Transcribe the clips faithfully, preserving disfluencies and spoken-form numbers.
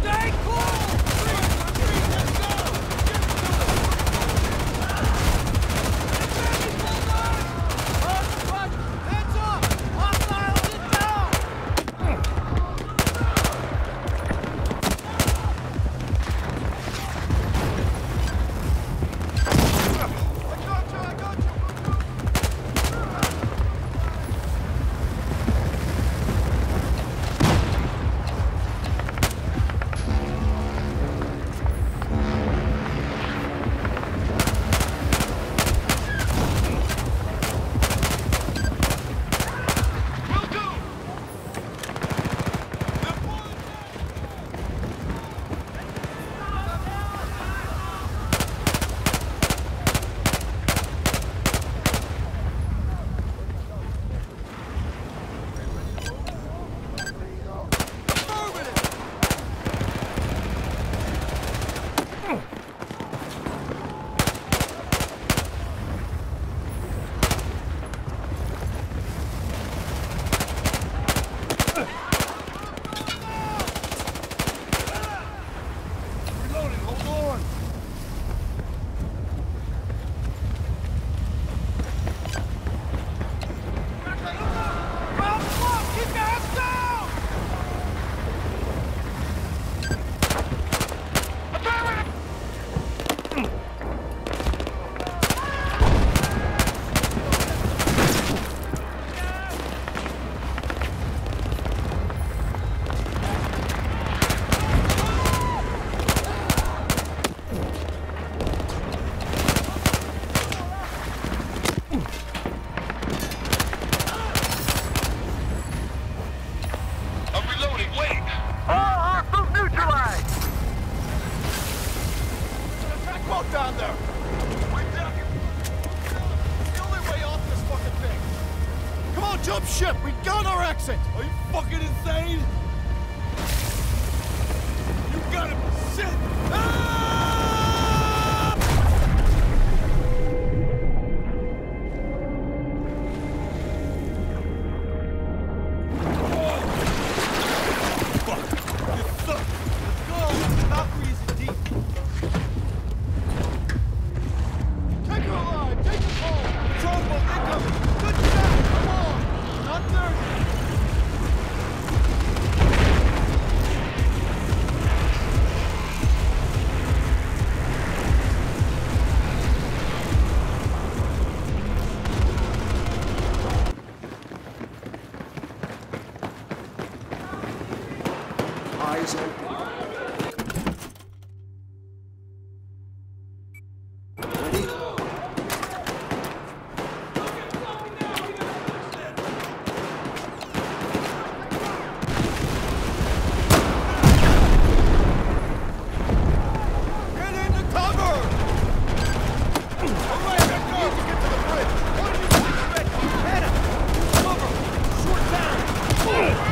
Jump ship! We got our exit! Are you fucking insane? You gotta sit! Ah! Eyes open. Ready? Get into cover! All right, let's go! To get to the bridge! One of you six ready! Hannah! Cover! Short down!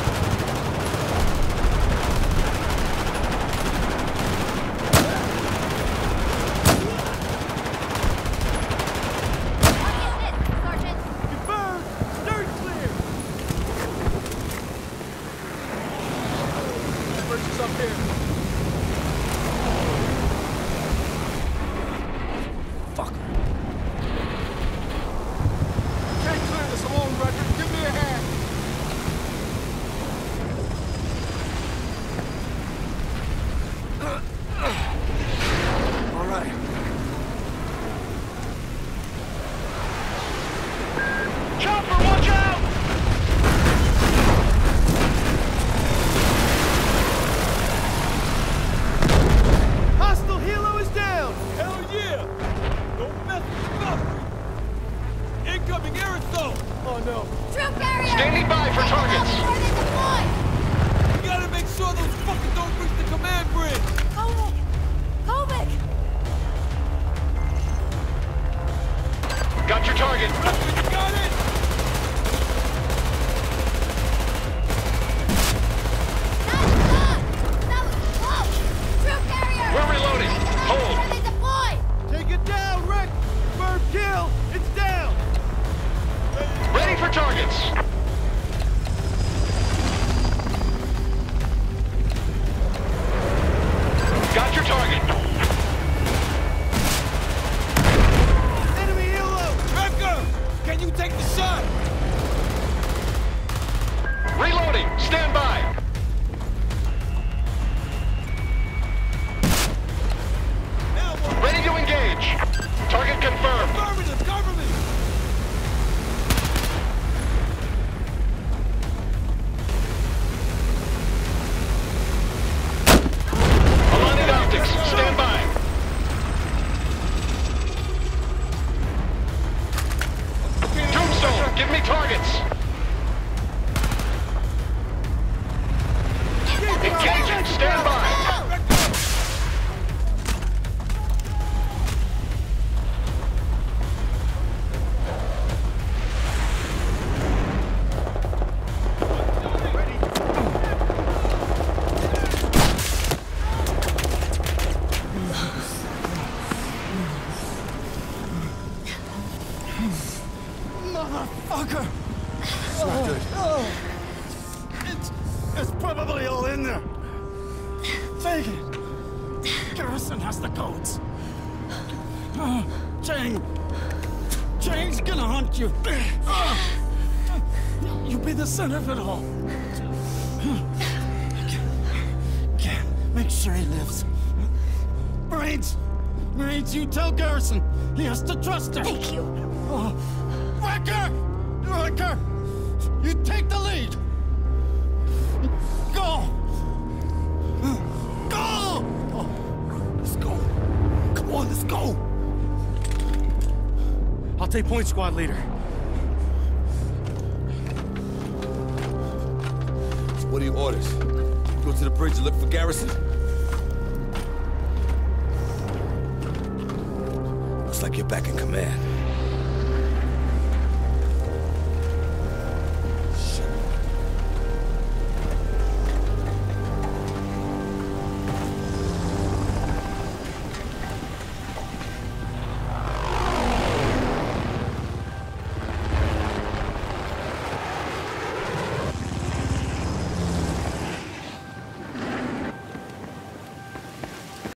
Up here. Fuck. Can't clear this alone, Redford. Give me a hand. All right. Chopper, watch out! Helo is down! Hell yeah! Don't mess with us! Incoming aerosol! Oh no. Troop carrier! Standing by for targets! Deployed! We gotta make sure those fuckers don't reach the command bridge! Kovic! Kovic! Got your target! Got it! We're reloading! Hold! Are they deployed? Take it down, Rick! Firm kill! It's down! Ready for targets! Give me targets. Engaging. Stand by. Motherfucker! It's not good. Oh. It's, it's probably all in there. Take it. Garrison has the codes. Uh, Jane. Jane's gonna hunt you. Uh, you'll be the center of it all. Okay. Make sure he lives. Marines! Marines, you tell Garrison he has to trust her. Thank you. Oh. Wrecker! Wrecker! You take the lead! Go! Go! Oh, let's go. Come on, let's go! I'll take point, squad leader. So what are your orders? Go to the bridge and look for Garrison? Looks like you're back in command.